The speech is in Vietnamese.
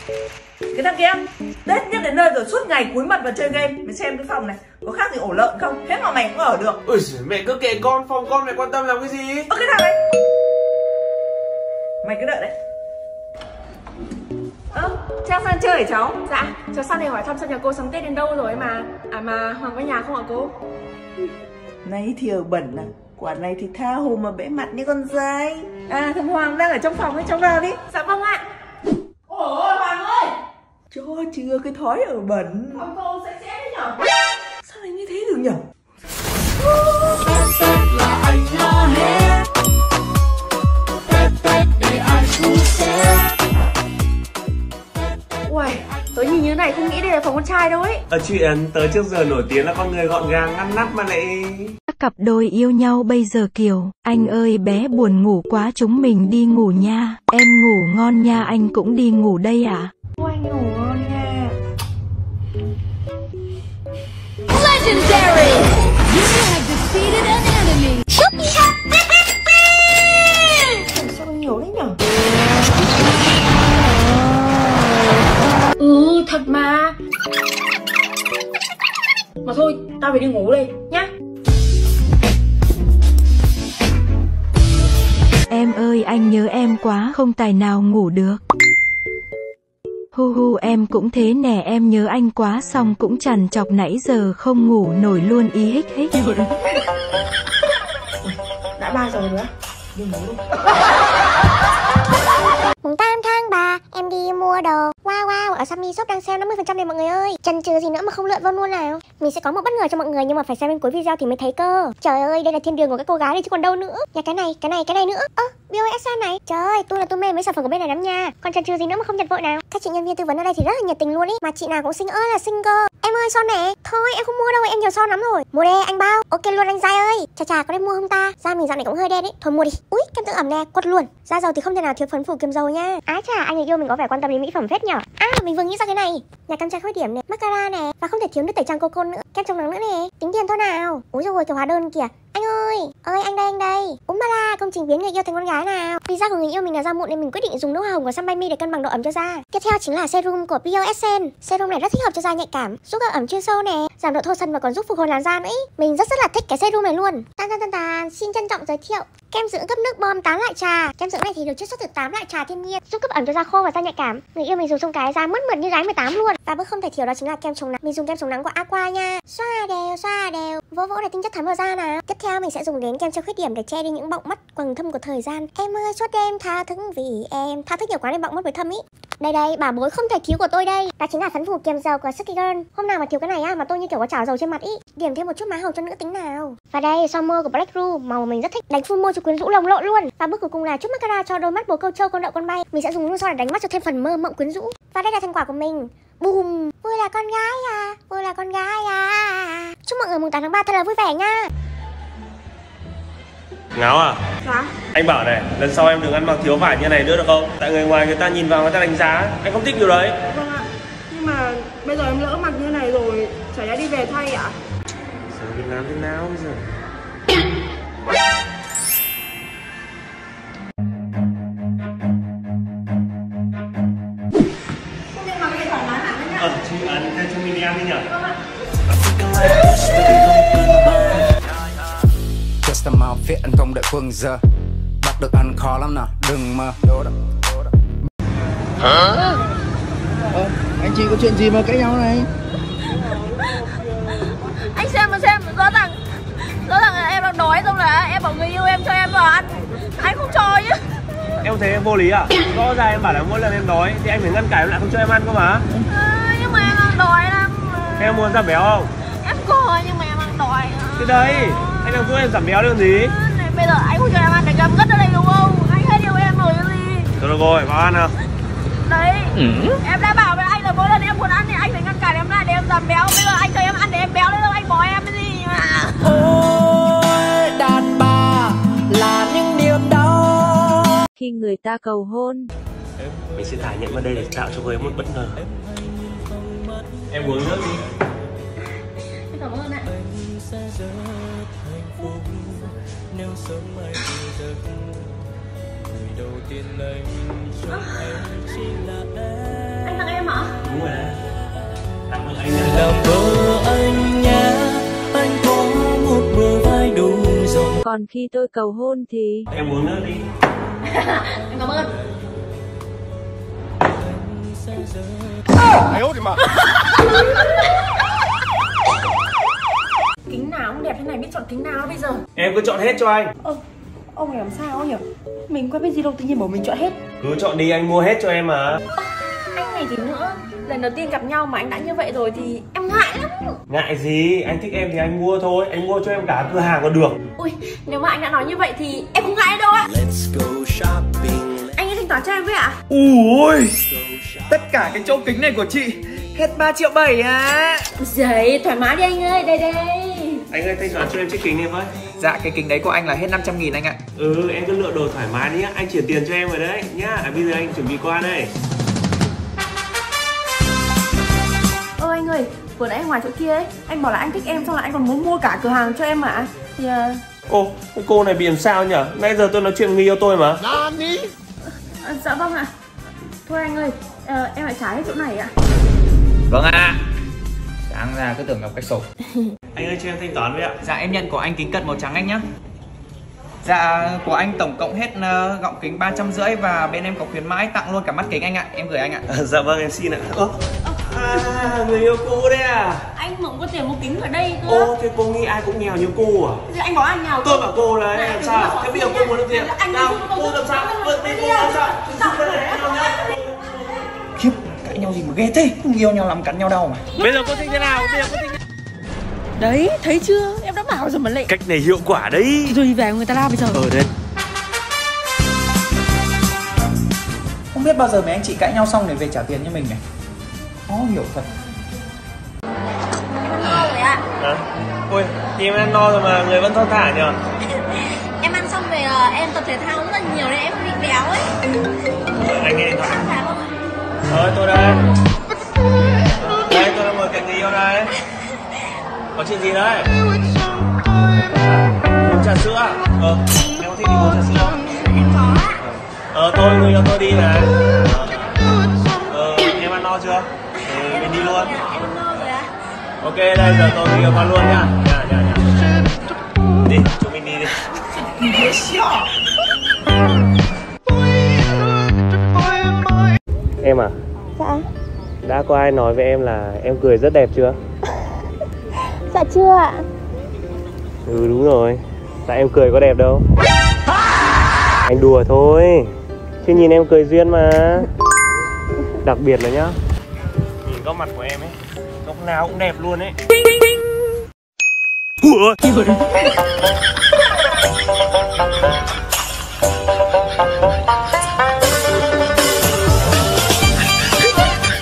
Cái thằng kia, Tết nhất đến nơi rồi suốt ngày cúi mặt vào chơi game. Mày xem cái phòng này, có khác gì ổ lợn không? Thế mà mày cũng ở được. Ôi giời, mẹ cứ kệ con, phòng con mày quan tâm làm cái gì? Ơ cái thằng này, mày cứ đợi đấy. Trang sang chơi hả cháu? Dạ, cháu sang đây hỏi thăm xem nhà cô sắm Tết đến đâu rồi mà. À mà Hoàng có nhà không hả cô? Này thì ở bẩn à, quả này thì tha hồ mà bẽ mặt như con dai. À thằng Hoàng đang ở trong phòng ấy, cháu vào đi. Dạ vâng ạ. Ôi Hoàng ơi, cho chưa cái thói ở bẩn. Phòng cô sạch sẽ đấy nhở? Sao lại như thế được nhở? Tết là anh lo hết, Tết để ai thu xếp. Uầy, tớ nhìn như thế này không nghĩ đây là phòng con trai đâu ấy. Chuyện tớ trước giờ nổi tiếng là con người gọn gàng ngăn nắp mà lại... Các cặp đôi yêu nhau bây giờ kiểu, anh ơi bé buồn ngủ quá chúng mình đi ngủ nha. Em ngủ ngon nha, anh cũng đi ngủ đây ạ. Anh ngủ ngon nha. Legendary! You have defeated an enemy. Sao nhiều đấy nhở? Thật mà. Mà thôi, tao phải đi ngủ đây nhá. Em ơi anh nhớ em quá không tài nào ngủ được. Hu hu em cũng thế nè, em nhớ anh quá xong cũng trằn trọc nãy giờ không ngủ nổi luôn ý hích hích. Đã 3 giờ rồi á. Đi ngủ đi. Mùng 8 tháng 3 em đi mua đồ. Wow wow, ở Sammy Shop đang sale 50% này mọi người ơi. Chần chừ gì nữa mà không lượn vô luôn nào. Mình sẽ có một bất ngờ cho mọi người nhưng mà phải xem đến cuối video thì mới thấy cơ. Trời ơi, đây là thiên đường của các cô gái đây chứ còn đâu nữa. Nhà cái này nữa. BOSN này. Trời ơi, tôi mê mấy sản phẩm của bên này lắm nha. Còn chần chừ gì nữa mà không nhặt vội nào. Các chị nhân viên tư vấn ở đây thì rất là nhiệt tình luôn ý. Mà chị nào cũng xinh ơi là xinh cơ. Em ơi son nè. Thôi em không mua đâu, em nhiều son lắm rồi. Mua đây anh bao. Ok luôn anh Giai ơi. Chà có đem mua không ta? Da mình dạo này cũng hơi đen ấy. Thôi mua đi. Úi kem dưỡng ẩm nè, quất luôn. Da dầu thì không thể nào thiếu phấn phủ kiềm dầu nha. Ái chà, anh người yêu mình có vẻ quan tâm đến mỹ phẩm phết nhở. À mình vừa nghĩ ra cái này. Nhà kem trai khuyết điểm này, mascara nè, và không thể thiếu nước tẩy trang coco nữa, kem chống nắng nữa nè. Tính tiền thôi nào. Úi dồi ôi cái hóa đơn kìa. Anh ơi anh đây. Ba la, công trình biến người yêu thành con gái nào. Vì da của người yêu mình là da mụn nên mình quyết định dùng nước hoa hồng của Sunby để cân bằng độ ẩm cho da. Tiếp theo chính là serum của BOSN. Serum này rất thích hợp cho da nhạy cảm, giúp ẩm ẩm chuyên sâu nè, giảm độ thô sần và còn giúp phục hồi làn da nữa. Mình rất là thích cái serum này luôn. Xin trân trọng giới thiệu kem dưỡng cấp nước bom 8 loại trà. Kem dưỡng này thì được chiết xuất từ 8 loại trà thiên nhiên, giúp cấp ẩm cho da khô và da nhạy cảm. Người yêu mình dùng xong cái da mướt mượt như gái 18 luôn. Và bước không thể thiếu đó chính là kem chống nắng. Mình dùng kem chống nắng của Aqua nha. Xoa đều, vỗ để tinh chất thấm vào da nào. Tiếp theo mình sẽ dùng đến kem che khuyết điểm để che đi những bọng mắt quầng thâm của thời gian. Em ơi suốt đêm tha thức vì em tha thức nhiều quá nên bọng mắt với thâm ý. Đây bảo bối không thể thiếu của tôi đây, đó chính là phấn phủ kiềm dầu của Skin Girl. Hôm nào mà thiếu cái này á mà tôi như kiểu có chảo dầu trên mặt ý. Điểm thêm một chút má hồng cho nữ tính nào. Và đây son môi của Black Ru, màu mà mình rất thích, đánh full môi cho quyến rũ lồng lộn luôn. Và bước cuối cùng là chút mascara cho đôi mắt bồ câu trâu con đậu con bay. Mình sẽ dùng luôn son để đánh mắt cho thêm phần mơ mộng quyến rũ. Và đây là thành quả của mình. Boom, vui là con gái à. Chúc mọi người mùng 8 tháng 3 thật là vui vẻ nha. Ngáo à? Dạ. Anh bảo này, lần sau em đừng ăn mặc thiếu vải như này nữa được không? Tại người ngoài người ta nhìn vào người ta đánh giá. Anh không thích điều đấy. Vâng ạ. Nhưng mà bây giờ em lỡ mặc như này rồi, chả lẽ đi về thay ạ? Giờ đi làm thế nào bây giờ? Không biết mặc cái thoải mái hẳn đấy nhá. Chị ăn theo cho mình ăn đi nhỉ? Vâng ạ. Custom outfit anh không đợi quân giờ. Bắt được anh khó lắm nào, đừng mơ. Hả? Anh chị có chuyện gì mà cãi nhau này? Anh xem rõ ràng là em đang đói, xong là em bảo người yêu em cho em vào ăn, anh không cho chứ. Em thấy em vô lý à? Rõ ràng em bảo là mỗi lần em đói thì anh phải ngăn cản em lại không cho em ăn cơ mà. Nhưng mà em đang đói lắm. Thế em muốn giảm béo không? Em có nhưng mà em đang đói. Thế đấy, anh đang giúp em giảm béo được gì? Này, bây giờ anh không cho em ăn để cầm gất ở đây đúng không? Anh hết yêu em rồi cái gì? Thôi được rồi, vào ăn nào. Đấy, em đã bảo với anh là mỗi lần em muốn ăn thì anh phải ngăn cản em lại để em giảm béo. Bây giờ anh cho em ăn để em béo lên đâu, anh bỏ em cái gì mà. Ôi đàn bà là những niềm đau Khi người ta cầu hôn, Mình sẽ thả nhận vào đây để tạo cho cô ấy một bất ngờ. Em uống nước đi. Cảm ơn ạ. Anh tặng Còn khi tôi cầu hôn thì... Em uống nữa đi. Em cảm ơn. Kính nào cũng đẹp thế này, biết chọn kính nào bây giờ? Em cứ chọn hết cho anh. Ông này làm sao nhỉ? Mình quen biết gì đâu, tự nhiên bảo mình chọn hết. Cứ chọn đi, anh mua hết cho em mà. Anh này thì nữa, lần đầu tiên gặp nhau mà anh đã như vậy rồi thì em ngại lắm. Ngại gì, anh thích em thì anh mua thôi. Anh mua cho em cả cửa hàng còn được. Ui, nếu mà anh đã nói như vậy thì em không ngại đâu ạ. Anh ấy thanh toán cho em với ạ? Ui, tất cả cái chỗ kính này của chị hết 3,7 triệu à. Giời, thoải mái đi anh ơi, đây đây. Anh ơi, thanh toán cho em chiếc kính này với. Dạ, cái kính đấy của anh là hết 500.000 anh ạ. Em cứ lựa đồ thoải mái đi nhá. Anh chuyển tiền cho em rồi đấy nhá. Bây giờ anh chuẩn bị qua đây. Anh ơi, vừa nãy ngoài chỗ kia ấy, anh bảo là anh thích em, xong là anh còn muốn mua cả cửa hàng cho em mà. Thì Ô, cái cô này bị làm sao nhỉ? Nãy giờ tôi nói chuyện người yêu tôi mà. dạ vâng ạ. Thôi anh ơi, em lại trả hết chỗ này ạ. Vâng ạ. Sáng ra cứ tưởng gặp cách sổ. Anh ơi, cho em thanh toán với ạ. Dạ, em nhận của anh kính cận màu trắng anh nhá. Dạ, của anh tổng cộng hết gọng kính 350 và bên em có khuyến mãi tặng luôn cả mắt kính anh ạ. Em gửi anh ạ. Dạ vâng, em xin ạ. Người yêu cũ đấy à? Anh mà có tiền mua kính ở đây cơ. Thế cô nghĩ ai cũng nghèo như cô à? Thì anh bảo anh nghèo. Tôi bảo cô đấy, làm sao? Thế bây giờ cô muốn được tiền. Nào, cô làm sao? Bên cô làm sao? Khiếp, cãi nhau gì mà ghê thế? Không yêu nhau làm cắn nhau đâu mà. Bây giờ cô thích thế nào? Đấy, thấy chưa? Em đã bảo rồi mà lại. Cách này hiệu quả đấy. Rồi về người ta lao bây giờ. Đấy. Không biết bao giờ mấy anh chị cãi nhau xong để về trả tiền cho mình này. Khó hiểu thật. Em ăn no rồi ạ. Ôi, thì em ăn no rồi mà người vẫn thon thả nhờ. Em ăn xong về em tập thể thao rất là nhiều nên em không bị béo ấy. Anh nghe điện thoại. Dạ không ạ. Tôi đây. Đây, tôi đang ngồi cạnh người yêu đây. Có chuyện gì đấy? Uống trà sữa à? Em có thích đi uống trà sữa không? Em có ạ. Tôi người yêu tôi đi này. Em ăn no chưa? Mình đi luôn. Dạ, em ăn no rồi ạ. Ok, đây giờ tôi người yêu qua luôn nhá. Đi, chúng mình đi đi. Em à? Dạ. Đã có ai nói với em là em cười rất đẹp chưa? Dạ chưa ạ. Đúng rồi. Tại em cười có đẹp đâu. Anh đùa thôi. Chứ nhìn em cười duyên mà. Đặc biệt là nhá, nhìn góc mặt của em ấy, góc nào cũng đẹp luôn ấy. Ủa?